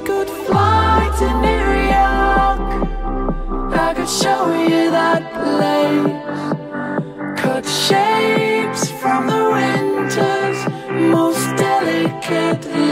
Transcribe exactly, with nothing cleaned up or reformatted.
could fly to New York, I could show you that place. Cut shapes from the winter's most delicate